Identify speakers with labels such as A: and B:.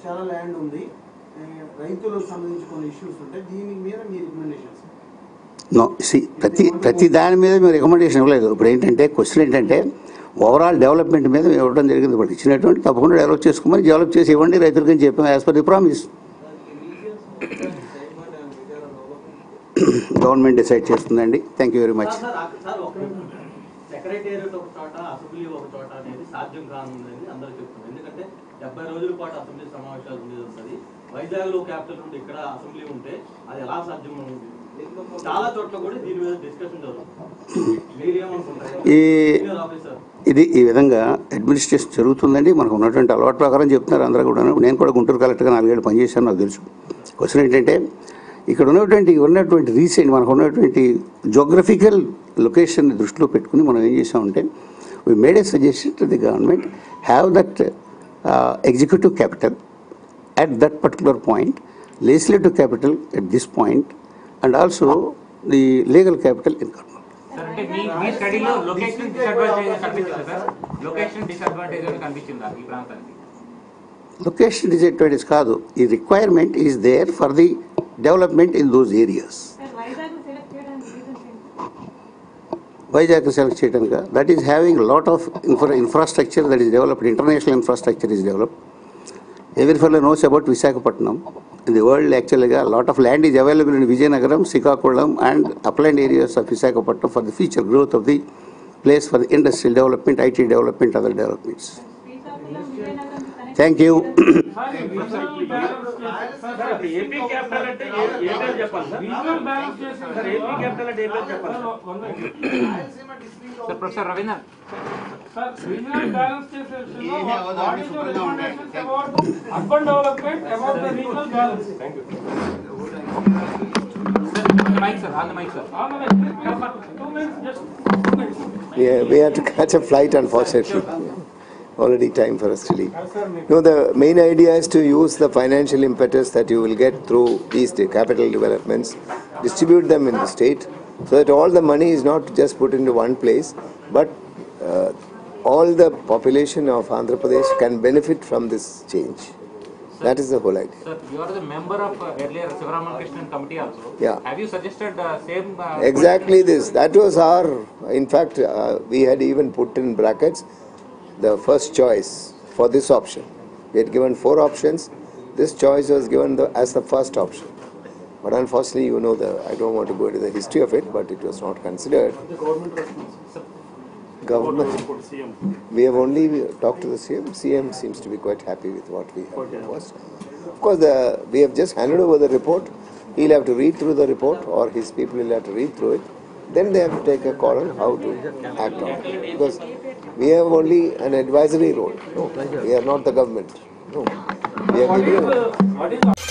A: చాలా ల్యాండ్ ఉంది, రైతులకు సంబంధించి కొన్ని ఇష్యూస్ ఉంటాయి, దీని మీద మీ రికమెండేషన్స్?
B: నో, ప్రతి దాని మీద మేము రికమెండేషన్ ఇవ్వలేదు. ఇప్పుడు ఏంటంటే క్వశ్చన్ ఏంటంటే ఓవరాల్ డెవలప్మెంట్ మీద మేము ఇవ్వడం జరిగింది. ఇప్పుడు ఇచ్చినటువంటి తప్పకుండా డెవలప్ చేసుకోమని, డెవలప్ చేసి ఇవ్వండి రైతులకి అని చెప్పాము as per the promise. Government decide చేస్తుందండి. Thank you very much.
C: Secretariat ఒక చోట, అసెంబ్లీ ఒక చోట అనేది సాధ్యం కానుందని అందరూ చెప్తున్నారు. ఎందుకంటే 70 రోజుల పాటు అసెంబ్లీ సమావేశాలు ఉండేది ఉంటుంది. వైజాగ్లో క్యాపిటల్ ఉంటే ఇక్కడ అసెంబ్లీ ఉంటే అది ఎలా సాధ్యం ఉంది? చాలా చోట్ల కూడా దీని మీద డిస్కషన్ జరుగుతుంది.
B: ఇది ఈ విధంగా అడ్మినిస్ట్రేషన్ జరుగుతుందండి. మనకు ఉన్నటువంటి అలవాటు ప్రకారం చెప్తున్నారు అందరూ కూడా. నేను కూడా గుంటూరు కలెక్టర్గా 4 ఏళ్ళు పనిచేశాను, నాకు తెలుసు. క్వశ్చన్ ఏంటంటే ఇక్కడ ఉన్నటువంటి రీసెంట్ మనకు ఉన్నటువంటి జోగ్రఫికల్ లొకేషన్ని దృష్టిలో పెట్టుకుని మనం ఏం చేసామంటే we made a suggestion to the government, have that executive capital at that particular point, legislative capital at this point, and also the legal capital in Kurnool.
D: Sir, మీ స్టడీలో లొకేషన్ డిసడ్వాంటేజ్ కనిపించిందా sir? Location disadvantage అని కనిపించిందా ఈ ప్రాంతానికి?
B: Location disadvantage కాదు, ఈ requirement is there for the development in those areas. Vizag select చేయడానికి that is having a lot of infrastructure that is developed, international infrastructure is developed. Every fellow knows about Visakhapatnam. In the world actually a lot of land is available in Vijayanagaram, Srikakulam and upland areas of Visakhapatnam for the future growth of the place for the industrial development, IT development, other developments. Thank you.
C: AP capital అంటే ఏ పేరు చెప్పాలి sir? Regional balance చేశారు sir. AP capital అంటే ఏ పేరు చెప్పాలి sir?
D: Professor Ravindra
E: sir, regional balance చేసే విషయంలో what is your recommendations about urban development, about the regional balance? Thank you.
D: Mic sir, on the mic sir.
E: On the mic. 2 minutes, just 2 minutes.
F: Yeah, we have to catch a flight unfortunately. Already time for us to leave. No, the main idea is to use the financial impetus that you will get through these capital developments, distribute them in the state, so that all the money is not just put into one place, but all the population of Andhra Pradesh can benefit from this change. That is the whole idea.
D: Sir, you are the member of earlier Sivaramakrishnan committee also.
F: Yeah.
D: Have you suggested same?
F: Exactly this. That was our. In fact, we had even put in brackets the first choice for this option. We had given 4 options. This choice was given as the first option. But unfortunately, you know, I don't want to go into the history of it, but it was not considered.
A: The government response.
F: Government. We have only talked to the CM. CM seems to be quite happy with what we have proposed. Of course, we have just handed over the report. He'll have to read through the report, or his people will have to read through it. Then they have to take a call on how to act on it. Because we have only an advisory role. No, we are not the government. No, we are giving.